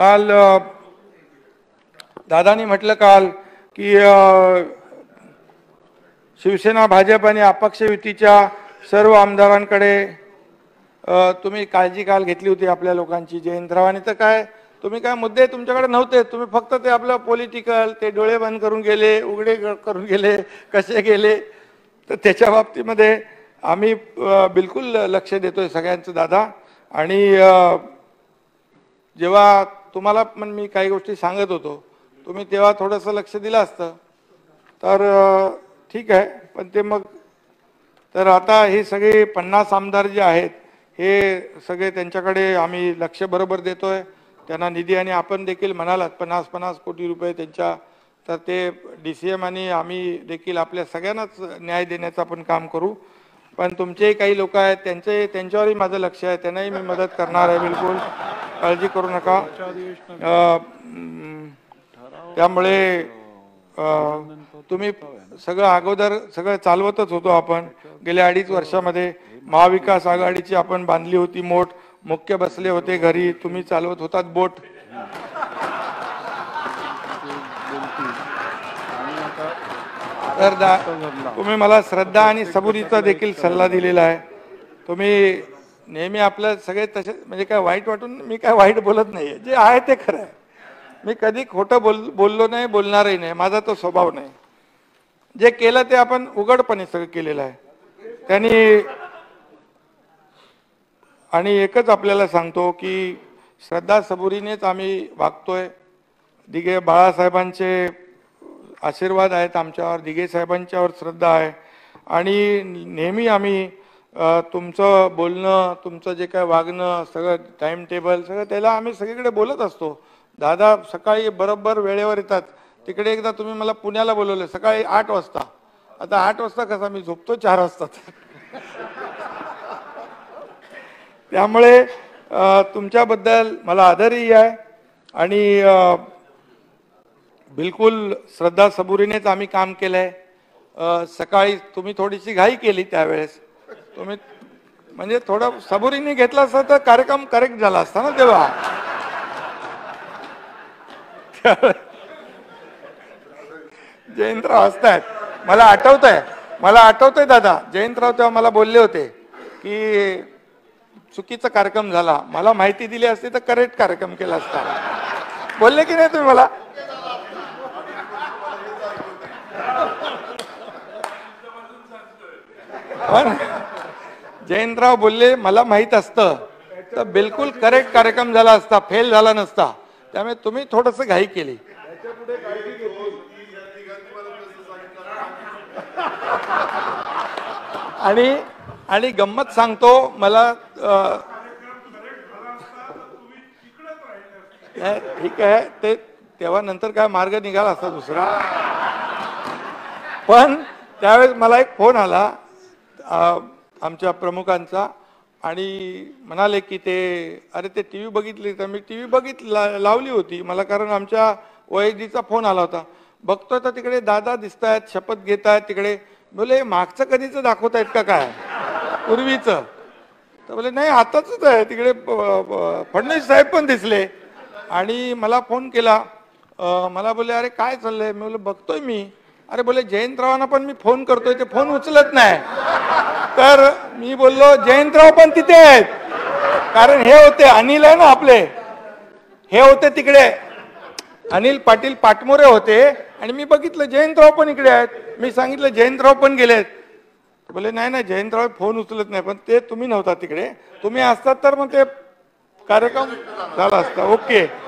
काल दादानी म्हटलं काल की शिवसेना भाजप आणि अपक्ष युतीच्या सर्व आमदारांकडे तुम्ही काळजी काल घेतली होती आपल्या लोकांची. जयंतरावांनी तर काय तुम्ही काय मुद्दे तुमच्याकडे नव्हते, तुम्ही फक्त ते आपलं पॉलिटिकल ते डोळे बंद करून गेले, उघडे करून गेले, कसे गेले. तर त्याच्या बाबतीमध्ये आम्ही बिलकुल लक्ष देतोय सगळ्यांचं दादा. आणि जेव्हा तुम्हाला पण मी काही गोष्टी सांगत होतो तुम्ही तेव्हा थोडंसं लक्ष दिलं असतं तर ठीक आहे. पण ते मग तर आता हे सगळे 50 आमदार जे आहेत हे सगळे त्यांच्याकडे आम्ही लक्ष बरोबर देतोय. त्यांना निधी आणि आपण देखील म्हणालात 50-50 कोटी रुपये त्यांच्या, तर ते DCM आणि आम्ही देखील आपल्या सगळ्यांनाच न्याय देण्याचं आपण काम करू. पण तुमचेही काही लोक आहेत त्यांच्यावरही माझं लक्ष आहे, त्यांनाही मी मदत करणार आहे, बिलकुल काळजी करू नका. त्यामुळे तुम्ही सगळं अगोदर सगळं चालवतच होतो आपण. गेल्या 2.5 वर्षामध्ये महाविकास आघाडीची आपण बांधली होती मोठ, मुख्य बसले होते घरी, तुम्ही चालवत होतात बोट. तर तुम्ही मला श्रद्धा आणि सबुरीचा देखील सल्ला दिलेला आहे. तुम्ही नेहमी आपलं सगळे तसे म्हणजे काय वाईट वाटून मी काय वाईट बोलत नाही, जे आहे ते खरं आहे. मी कधी खोटं बोललो नाही, बोलणारही नाही, माझा तो स्वभाव नाही. जे केलं ते आपण उघडपणे सगळं केलेलं आहे त्यांनी. आणि एकच आपल्याला सांगतो की श्रद्धा सबुरीनेच आम्ही वागतोय. दिघे बाळासाहेबांचे आशीर्वाद आहेत आमच्यावर, दिघे साहेबांच्यावर श्रद्धा आहे. आणि नेहमी आम्ही तुमचं बोलणं, तुमचं जे काय वागणं, सगळं टाइम टेबल सगळं त्याला आम्ही सगळीकडे बोलत असतो. दादा सकाळी बरोबर वेळेवर येतात. तिकडे एकदा तुम्ही मला पुण्याला बोलवलं सकाळी 8 वाजता. आता 8 वाजता कसा मी झोपतो 4 वाजता. त्यामुळे तुमच्याबद्दल मला आदरही आहे. आणि बिलकुल श्रद्धा सबुरीनेच आम्ही काम केलंय. सकाळी तुम्ही थोडीशी घाई केली त्यावेळेस, तुम्ही म्हणजे थोडं सबुरीने घेतला असता तर कार्यक्रम करेक्ट झाला असता ना तेव्हा. जयंतराव हसतायत. मला आठवतंय दादा, जयंतराव तेव्हा मला बोलले होते की चुकीचा कार्यक्रम झाला, मला माहिती दिली असती तर करेक्ट कार्यक्रम केला असता. बोलले की नाही तुम्ही मला? पण जयंतराव बोलले मला माहित असतं तर बिलकुल करेक्ट कार्यक्रम झाला असता, फेल झाला नसता. त्यामुळे तुम्ही थोडंसं घाई केली. आणि गंमत सांगतो मला ठीक आहे ते तेव्हा नंतर काय मार्ग निघाला असता दुसरा. पण त्यावेळेस मला एक फोन आला आमच्या प्रमुखांचा आणि म्हणाले की ते अरे ते TV बघितली. तर मी TV लावली होती मला, कारण आमच्या OSDचा फोन आला होता. बघतोय तर तिकडे दादा दिसत आहेत, शपथ घेत आहेत तिकडे. बोले मागचं कधीच दाखवत आहेत का काय पूर्वीचं? तर बोले नाही आताच आहे. तिकडे फडणवीस साहेब पण दिसले आणि मला फोन केला. मला बोले अरे काय चाललंय? मी बोले बघतोय मी. अरे बोले जयंतरावांना पण मी फोन करतोय ते फोन उचलत नाही. तर मी बोललो जयंतराव पण तिथे आहेत, कारण हे होते अनिल आहे ना आपले, हे होते तिकडे अनिल पाटील पाटमोरे होते. आणि मी बघितलं जयंतराव पण इकडे आहेत. मी सांगितलं जयंतराव पण गेलेत. बोले नाही नाही जयंतराव फोन उचलत नाही. पण ते तुम्ही नव्हता तिकडे, तुम्ही असतात तर मग ते कार्यक्रम झाला असता. ओके.